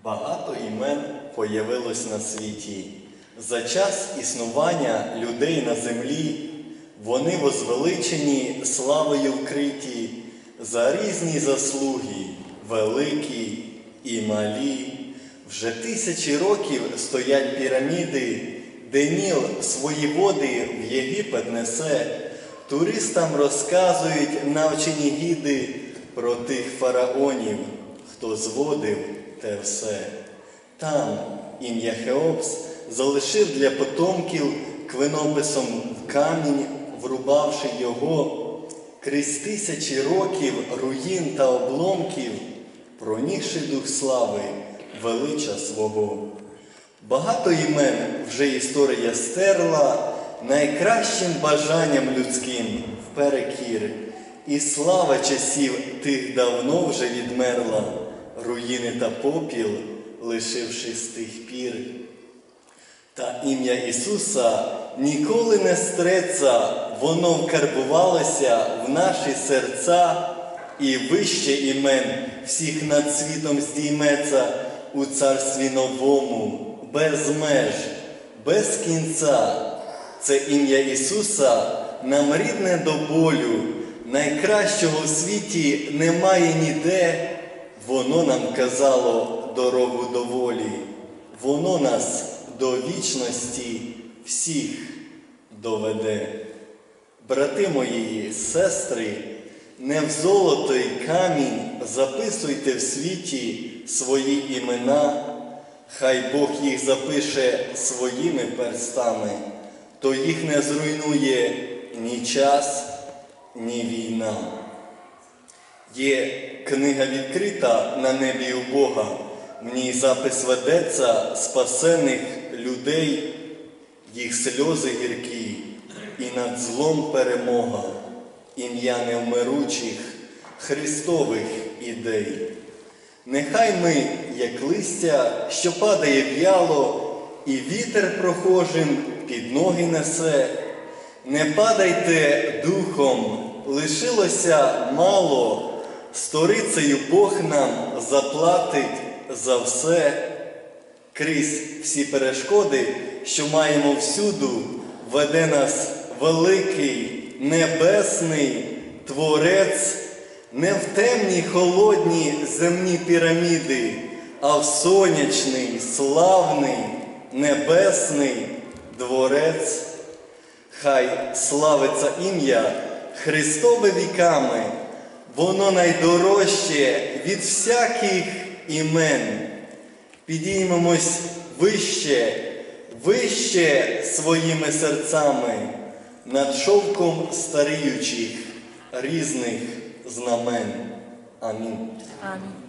Багато імен появилось на світі. За час існування людей на землі вони возвеличені славою вкриті за різні заслуги, великі і малі. Вже тисячі років стоять піраміди, де Ніл свої води в Єгипет несе. Туристам розказують навчені гіди про тих фараонів, хто зводив те все. Там ім'я Хеопс залишив для потомків клинописом в камінь, врубавши його. Крізь тисячі років руїн та обломків, пронісши дух слави велича свого. Багато імен вже історія стерла, найкращим бажанням людським вперекір. І слава часів тих давно вже відмерла, руїни та попіл, лишивши з тих пір. Та ім'я Ісуса ніколи не стреться, воно вкарбувалося в наші серця, і вище імен всіх над світом здійметься у царстві новому, без меж, без кінця. Це ім'я Ісуса нам рідне до болю, найкращого в світі немає ніде. Воно нам казало дорогу до волі, воно нас до вічності всіх доведе. Брати мої, сестри, не в золото й камінь записуйте в світі свої імена, хай Бог їх запише своїми перстами, то їх не зруйнує ні час, ні війна. Є книга відкрита на небі у Бога, в ній запис ведеться спасених людей, їх сльози гіркі, і над злом перемога, ім'я невмиручих Христових ідей. Нехай ми, як листя, що падає в'яло, і вітер прохожим під ноги несе, не падайте духом, лишилося мало, сторицею Бог нам заплатить за все. Крізь всі перешкоди, що маємо всюду, веде нас великий, небесний Творець, не в темні, холодні земні піраміди, а в сонячний, славний, небесний Дворець. Хай славиться ім'я Христове віками, воно найдорожче від всяких імен. Підіймемось вище, вище своїми серцями, над шовком старіючих різних знамен. Амінь. Амінь.